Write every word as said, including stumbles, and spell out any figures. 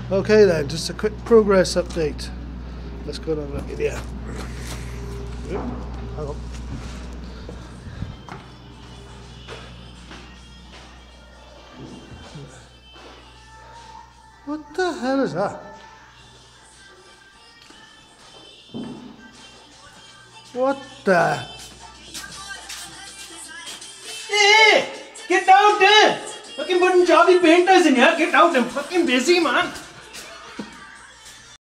Okay then, just a quick progress update. Let's go and have a look in here. Hang on. What the hell is that? What the? Hey! Get out there! Fucking Punjabi painters in here, get out, I'm fucking busy, man!